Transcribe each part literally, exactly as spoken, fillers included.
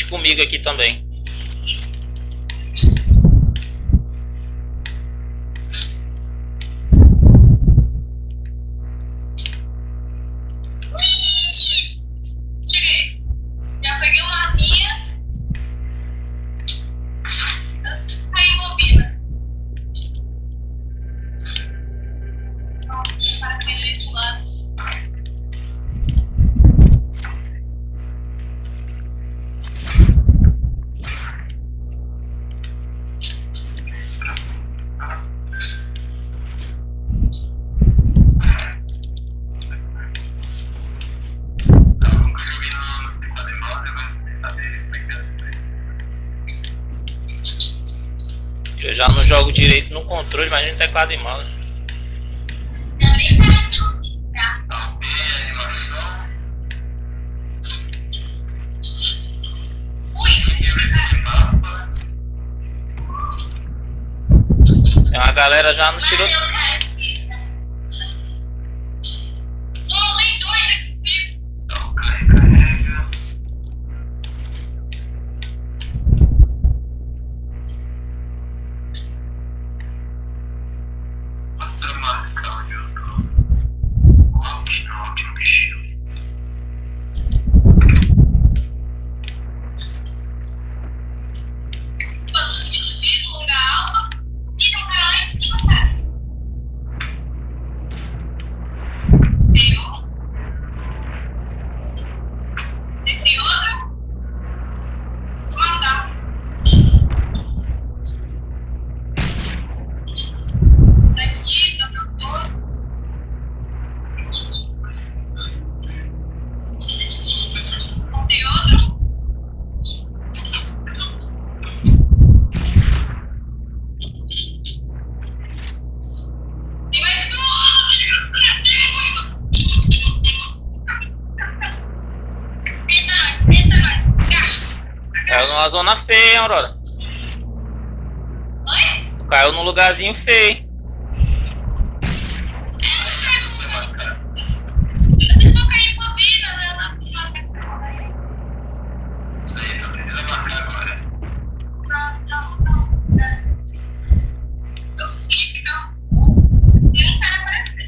Deixa comigo aqui também. Cheguei. Já peguei uma minha. Aí envolvida. Para aquele do lado. Eu já não jogo direito no controle, mas no teclado e mouse. Assim para tudo. Tá. Tem uma galera já no tiro. Caiu numa zona feia, hein, Aurora? Oi? Caiu num lugarzinho feio. Você não caiu envolvida, né? Eu consegui pegar um. Se um cara aparecer.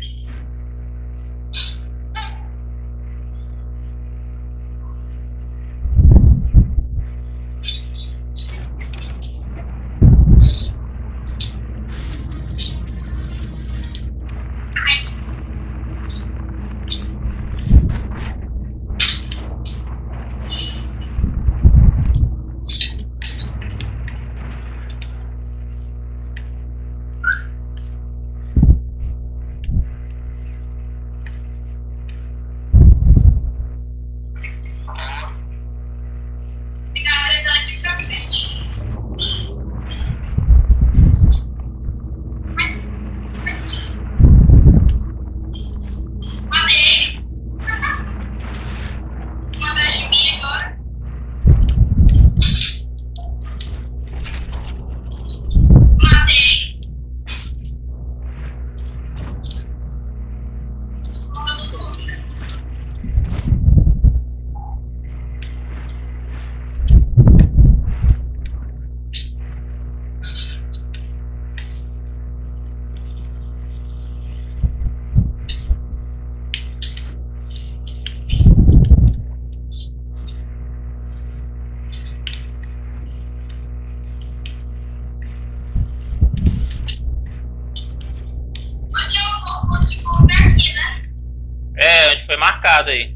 É, onde foi marcado aí.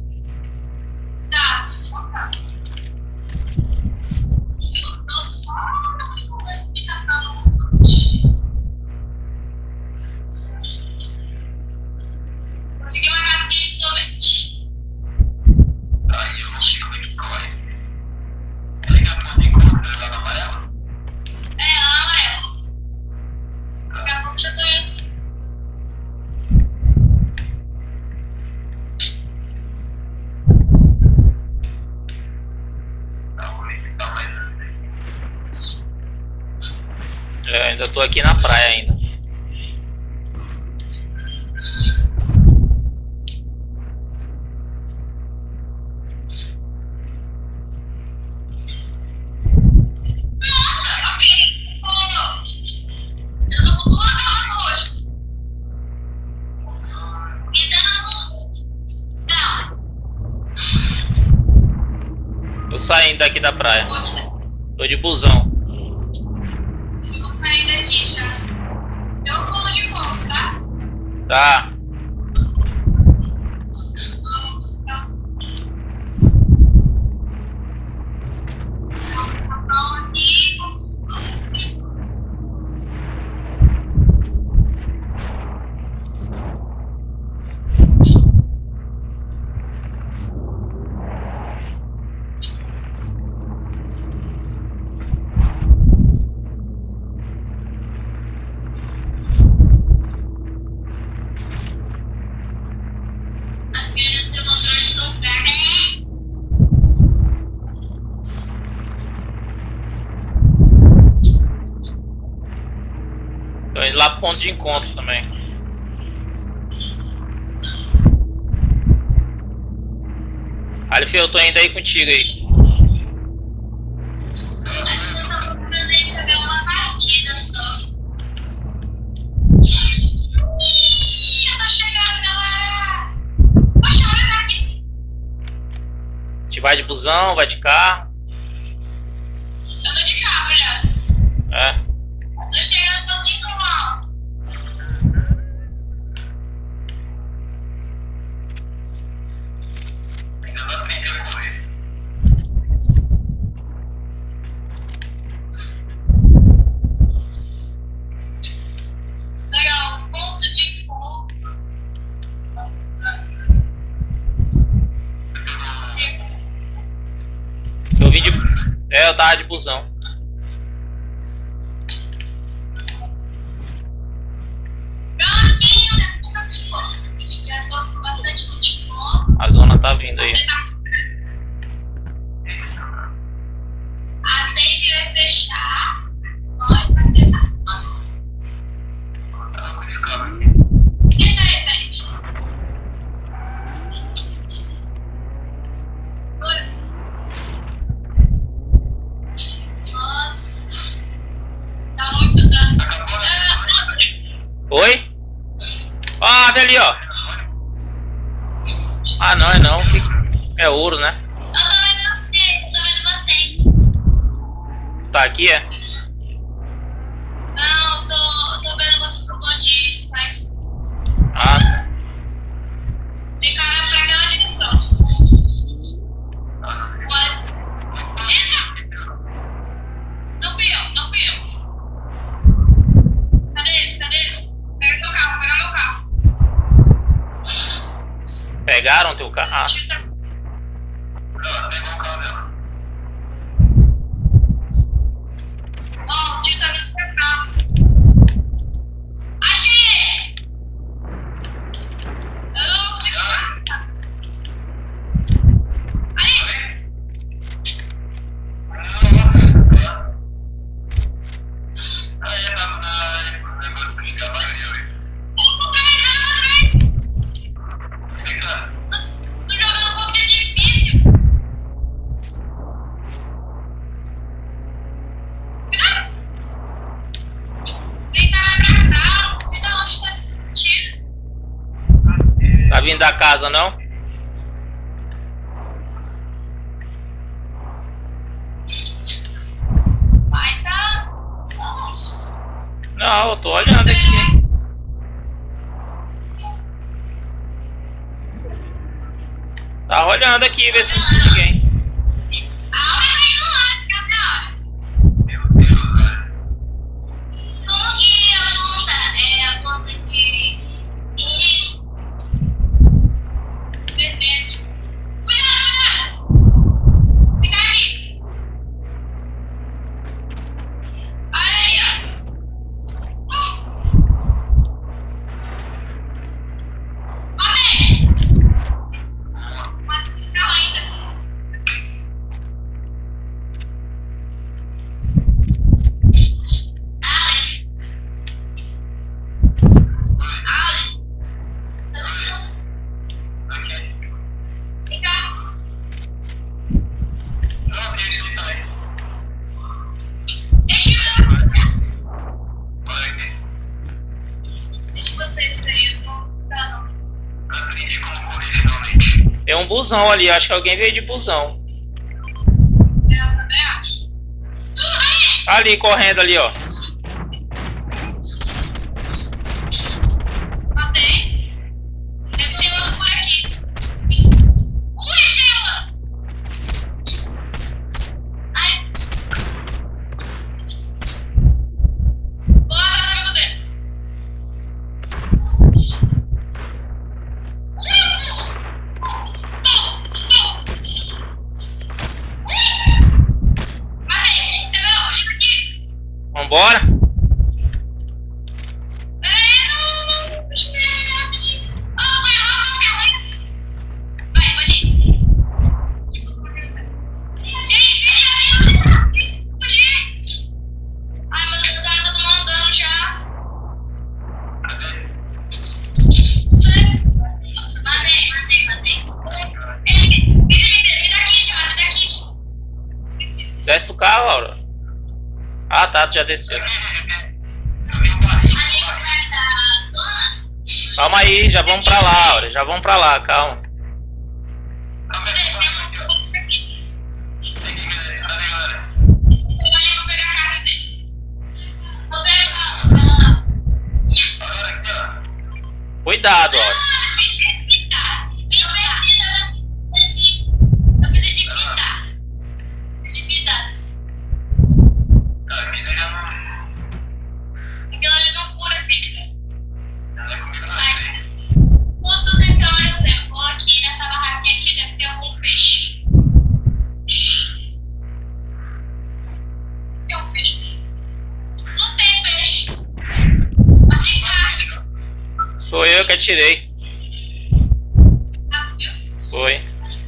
Tá, focar. Eu tô só me catando no consegui uma casquinha de sorvete. Aí eu não sei como é que vai. É ligado quando encontra ela na amarela? É, ela é amarela. Daqui a pouco já tô indo. Eu ainda tô aqui na praia ainda. saindo daqui da praia. Eu vou, te... Tô de busão. eu vou sair daqui já. Eu vou de volta, tá? Tá. Vamos pra Vamos aqui. Vamos. As crianças do controle estão pra cá. Tô indo lá pro ponto de encontro também. Alif, eu tô indo aí contigo aí. Deixa eu dar uma batida só. Ih, eu tô chegando, galera. Poxa, olha pra aqui. A gente vai de busão, vai de carro. Eu tô de carro, olha. É. Tô chegando pra mim, mal. Ainda não aprendi a correr. Legal, ponto de encontro. Eu vim de. É, eu tava de busão. Prontinho, já tô com Já tô com bastante futebol. A zona tá vindo aí. A safe vai fechar. Nós vai ter nossa. Tava com esse carro aqui. Quem tá aí, frente? Nossa. Tá muito dano. Oi? Ah, vem ali, ó. Ah, não, é não. Que- É ouro, né? Eu tô vendo você, tô vendo você. Tá aqui, é? Não, tô, tô vendo vocês que eu tô de sniper. Ah, Tem cara pra aquela direção. Pode. Eita! Não fui eu, não fui eu. Cadê eles? Cadê eles? Pega meu carro, pega meu carro. pegaram teu carro? Ah, O tiro tá... Não, pegou o carro dela. Ó, o tiro tá vindo pra cá. Achei! Eu não consigo matar. Aí! Aí, tá no negócio que liga a bateria aí. Eu vou pra aí, eu vou pra aí. Liga. Tô jogando fogo de artifício. Cuidado! Tem cara pra cá, não sei de onde tá vindo o tiro. tá vindo da casa, não? Vai tá onde? Não, eu tô olhando aqui. Tá olhando aqui, ver se não tem ninguém. A hora tá indo lá, cadê a hora? Meu Deus, velho. Como que ela não anda? É a conta de... Isso. Perfeito. Cuidado, cuidado! Fica aqui. Olha aí, ó. Matei! Mas não tá ainda. Ale. Ale. Aqui. Vem cá. Não, tem esse também. Deixa eu... Olha aqui. Deixa vocês aí, eu tô precisando. Aprendi como correr finalmente. Tem um busão ali, acho que alguém veio de busão. Ali, correndo ali, ó. Matei. Deve ter outro por aqui. Ui, Sheila! Ai. Bora, amigo dele. Matei. Teve uma fugida aqui. Vambora. Peraí, não, não. Deixa eu ver rapidinho. Ah, tô errado, não quero. Vai, pode ir. Gente, vem aí. Fugir. Ai, meu Deus, ela tá tomando dano já. Sai. Matei, matei, matei. Ei, me, me, me dá kit, cara, me dá kit. Desce do carro, Laura. Ah, tá, tu já desceu. Amigo, vai dar dona? Calma aí, já vamos pra lá, Laura. Já vamos pra lá, calma. Cuidado, Laura. Sou eu que atirei. Foi.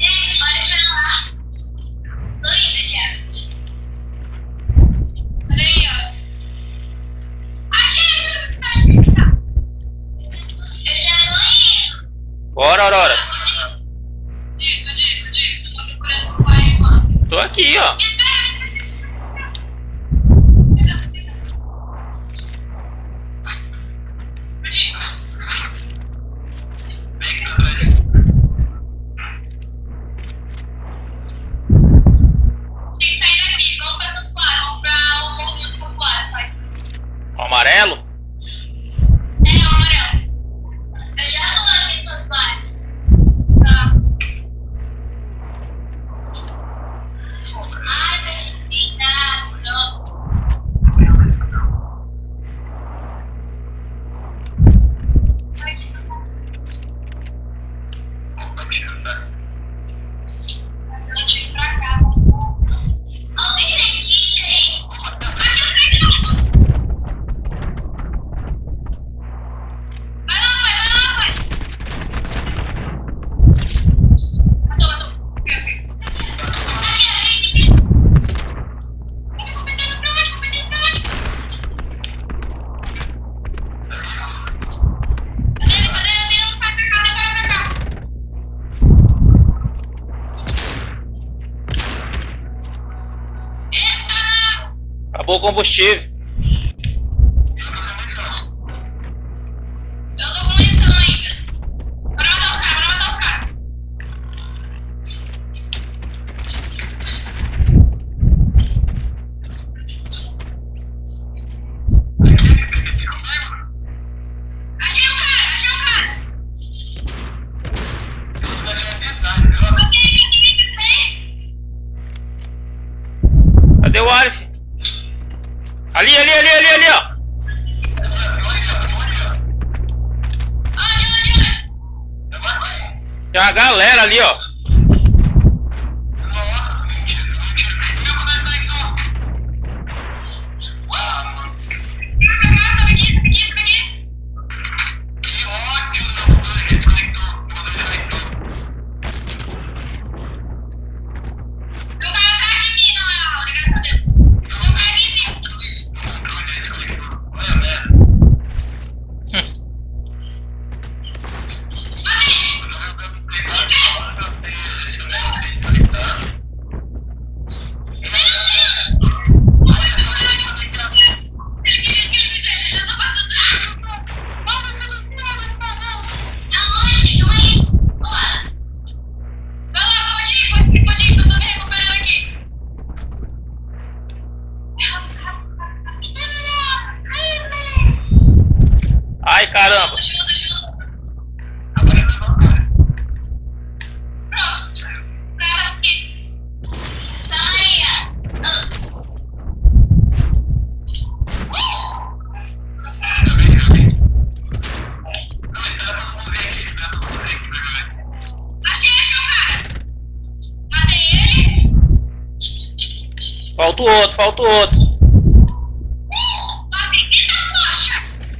Bora, Aurora. Tô aqui, ó. O amarelo? É, o amarelo. Eu já tô aqui no santuário. Tá. Ai, deixa eu pintar, não. Vai aqui, santuário. Mas eu tive pra casa. Alguém tem kit aí? Vai lá, vai, vai lá, vai. Matou, matou. Aqui, aqui. Eu vou meter pra onde? Vou meter pra onde? Cadê ele? Cadê ele? Eu tenho pra cá, agora pra cá. Eita! Acabou o combustível. Eu tô com munição ainda. Bora matar os caras, bora matar os caras. Achei o cara, achei o cara. Cadê o Arif? Ali, ali, ali, ali, ali, ó. Onde, onde, onde? Tem uma galera ali, ó. Pra cá, sobe aqui, sobe aqui, sobe aqui. Tem um cara atrás de mim, na real, graças a Deus. Tem um cara aqui em cima. Matei! Ai, caramba. Ajuda, ajuda. Agora não, cara. Pronto. Cara, aqui. Saia. Eu vi, eu vi. Não, espera todo mundo vir aqui, espera todo mundo vir aqui pra jogar. Achei, achei o cara. Matei ele. Falta o outro, falta o outro. Matei. Eita, poxa.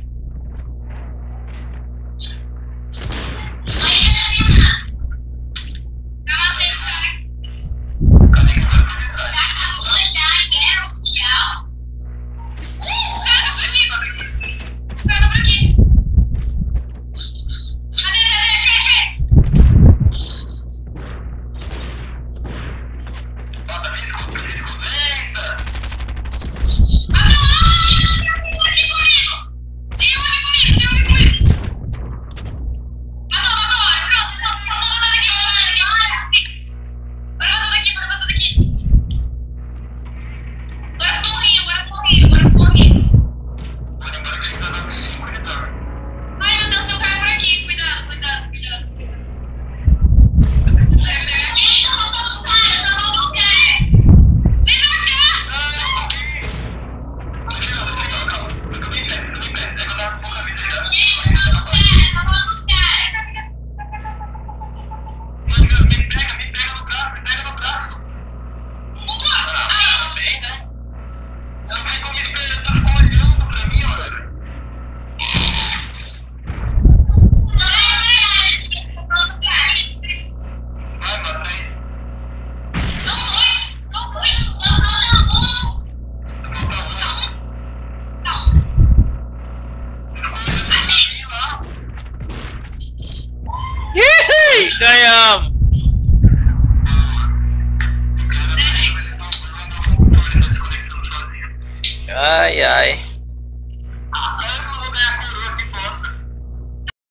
Aí, Ana. Já matei o cara. Cadê que vai pra trás? Já acabou, já. Quero. Tchau. Uh, o cara tá por aqui. O cara tá por aqui. Cadê, cadê? Achei, achei. Ó, tá vindo escudo, tá vindo escudo. Eita! Ah, não! Tem um aqui comigo! Tem um aqui comigo, tem um aqui comigo! Matou, matou! Pronto, pronto, pronto! Vou passar daqui, vou passar daqui, vou passar daqui! Bora passar daqui, bora passar daqui! Bora pro morrinho, bora pro morrinho, bora pro morrinho! Pode embora que a gente tá dando cinco retornos. Ai, meu Deus, tem um cara por aqui! Cuidado, cuidado, cuidado! Sai, vai pegar aqui! Eu não tô no cara, eu não tô no cara! Vem pra cá! Ih, ganhamos. Ai, ai.